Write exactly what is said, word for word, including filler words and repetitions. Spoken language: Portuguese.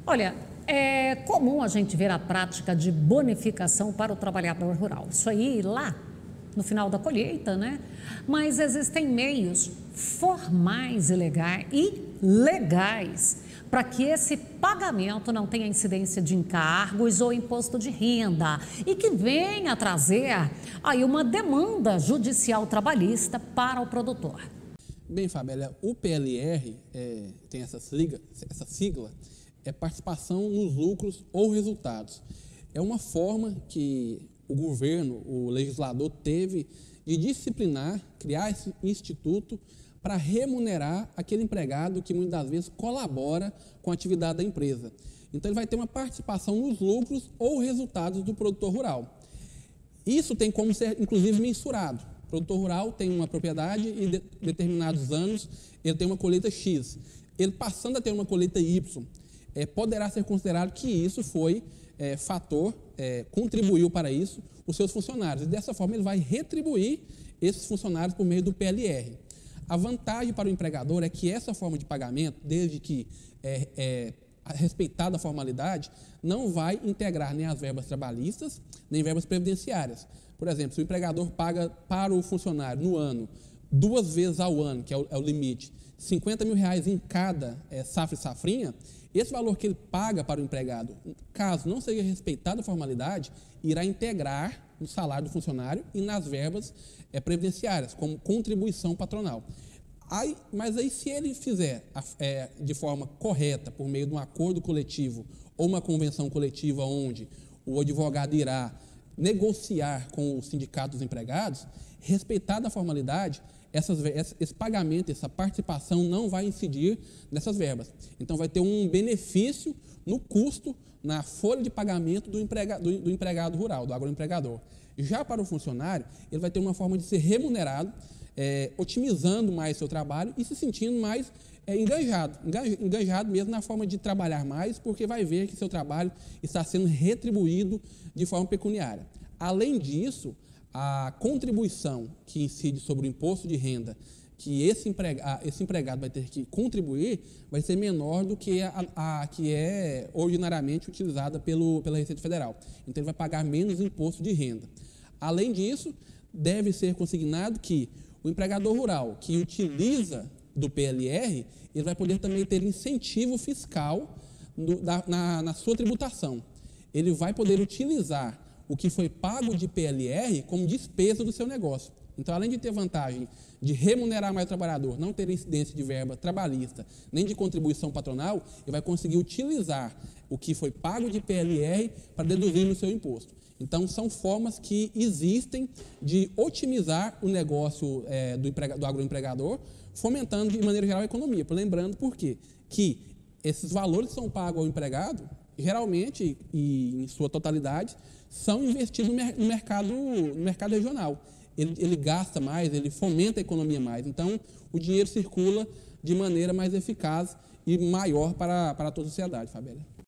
Olha, é comum a gente ver a prática de bonificação para o trabalhador rural. Isso aí lá no final da colheita, né? Mas existem meios formais e legais, e legais para que esse pagamento não tenha incidência de encargos ou imposto de renda e que venha trazer aí uma demanda judicial trabalhista para o produtor. Bem, Fabélia, o P L R é, tem essa sigla, essa sigla, é participação nos lucros ou resultados. É uma forma que o governo, o legislador teve de disciplinar, criar esse instituto para remunerar aquele empregado que muitas das vezes colabora com a atividade da empresa. Então ele vai ter uma participação nos lucros ou resultados do produtor rural. Isso tem como ser, inclusive, mensurado. O produtor rural tem uma propriedade e de determinados anos ele tem uma colheita X. Ele passando a ter uma colheita Y, é, poderá ser considerado que isso foi é, fator, é, contribuiu para isso os seus funcionários. E dessa forma ele vai retribuir esses funcionários por meio do P L R. A vantagem para o empregador é que essa forma de pagamento, desde que é, é respeitada a formalidade, não vai integrar nem as verbas trabalhistas, nem verbas previdenciárias. Por exemplo, se o empregador paga para o funcionário no ano, duas vezes ao ano, que é o, é o limite, cinquenta mil reais em cada é, safra e safrinha, esse valor que ele paga para o empregado, caso não seja respeitada a formalidade, irá integrar no salário do funcionário e nas verbas é, previdenciárias, como contribuição patronal. Aí, mas aí, se ele fizer é, de forma correta, por meio de um acordo coletivo ou uma convenção coletiva onde o advogado irá negociar com o sindicato dos empregados, respeitada a formalidade, essas, esse pagamento, essa participação não vai incidir nessas verbas. Então, vai ter um benefício no custo, na folha de pagamento do empregado, do, do empregado rural, do agroempregador. Já para o funcionário, ele vai ter uma forma de ser remunerado, é, otimizando mais seu trabalho e se sentindo mais é, enganjado, enganjado mesmo na forma de trabalhar mais, porque vai ver que seu trabalho está sendo retribuído de forma pecuniária. Além disso, a contribuição que incide sobre o imposto de renda que esse empregado, esse empregado vai ter que contribuir vai ser menor do que a, a que é ordinariamente utilizada pelo, pela Receita Federal. Então, ele vai pagar menos imposto de renda. Além disso, deve ser consignado que o empregador rural que utiliza do P L R, ele vai poder também ter incentivo fiscal no, da, na, na sua tributação. Ele vai poder utilizar o que foi pago de P L R como despesa do seu negócio. Então, além de ter vantagem de remunerar mais o trabalhador, não ter incidência de verba trabalhista, nem de contribuição patronal, ele vai conseguir utilizar o que foi pago de P L R para deduzir no seu imposto. Então, são formas que existem de otimizar o negócio é, do, emprega, do agroempregador, fomentando, de maneira geral, a economia. Lembrando, por quê? Que esses valores que são pagos ao empregado, geralmente, e em sua totalidade, são investidos no, mer no, mercado, no mercado regional. Ele, ele gasta mais, ele fomenta a economia mais. Então, o dinheiro circula de maneira mais eficaz e maior para, para toda a sociedade, Fabélia.